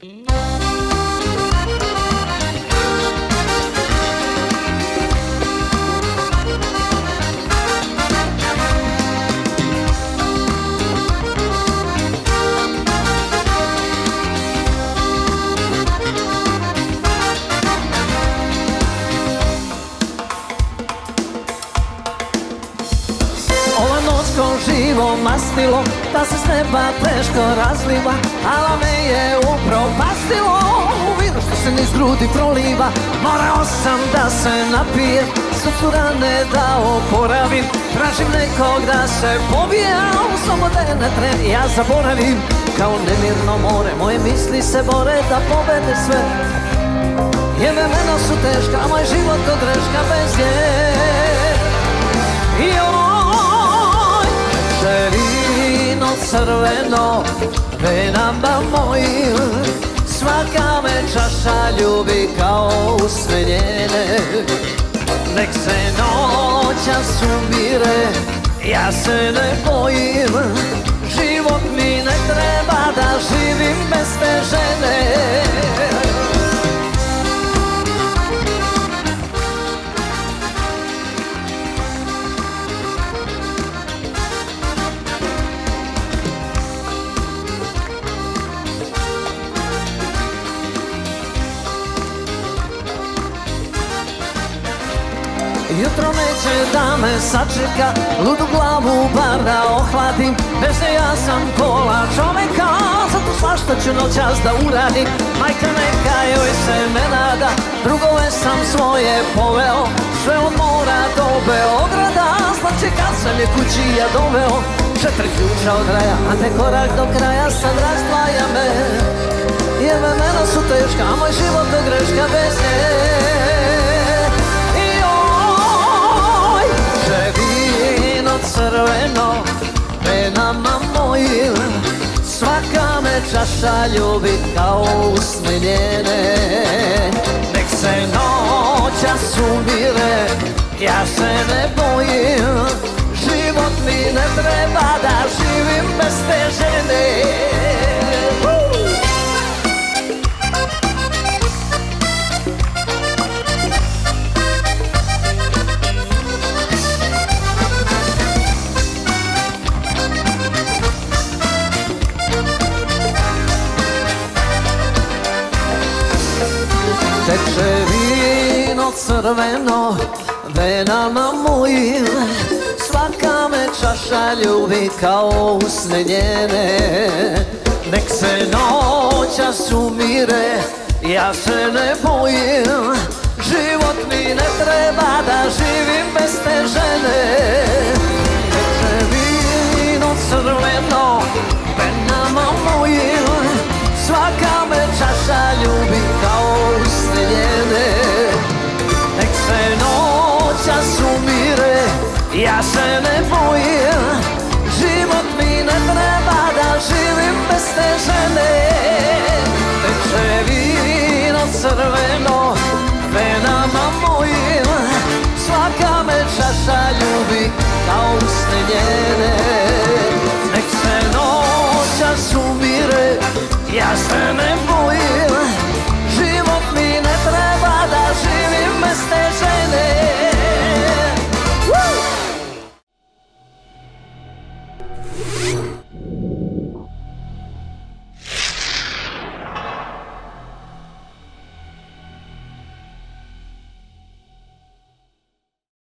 Živo mastilo, da se s neba teško razliva, ala me je upropastilo u vinu što se niz grudi proliva. Morao sam da se napijem, srcu rane da oporavim, tražim nekog da se pobijam, samo da je ne tren ja zaboravim. Kao nemirno more, moje misli se bore da pobede sve, jer vremena su teška, a moj život ko greška bez nje. Vino crveno, venama mojim, svaka me čaša ljubi kao usne njene. Nek se noćas umire, ja se ne bojim, život mi ne treba da živim bez te žene. Jutro neće da me sačeka, ludu glavu bar da ohladim, bez nje ja sam pola čoveka, zato svašta ću noćas da uradim. Majka neka joj se ne nada, drugove sam svoje poveo, sve od mora do Beograda, znači kad sam je kući ja doveo. 4 ključa od raja, a te korak do kraja, sad razdvaja me, jer vremena su teška, a moj život je greška bez nje. Vino crveno, venama mojim, svaka me čaša ljubi kao usne njene. Nek se noćas umire, ja se ne bojim, život mi ne treba da živim bez te žene. Teče vino crveno, venama mojim, svaka me čaša ljubi kao usne njene. Nek se noćas umire, ja se ne bojim, život mi ne treba da živim bez te žene. Teče vino crveno, venama mojim, svaka me čaša ljubi kao usne njene. Nek se noćas umire, ja se ne bojim, život mi ne treba da živim bez te žene. Teče vino crveno, venama mojim, svaka me čaša ljubi kao usne njene. Nek se noćas umire, ja se ne bojim,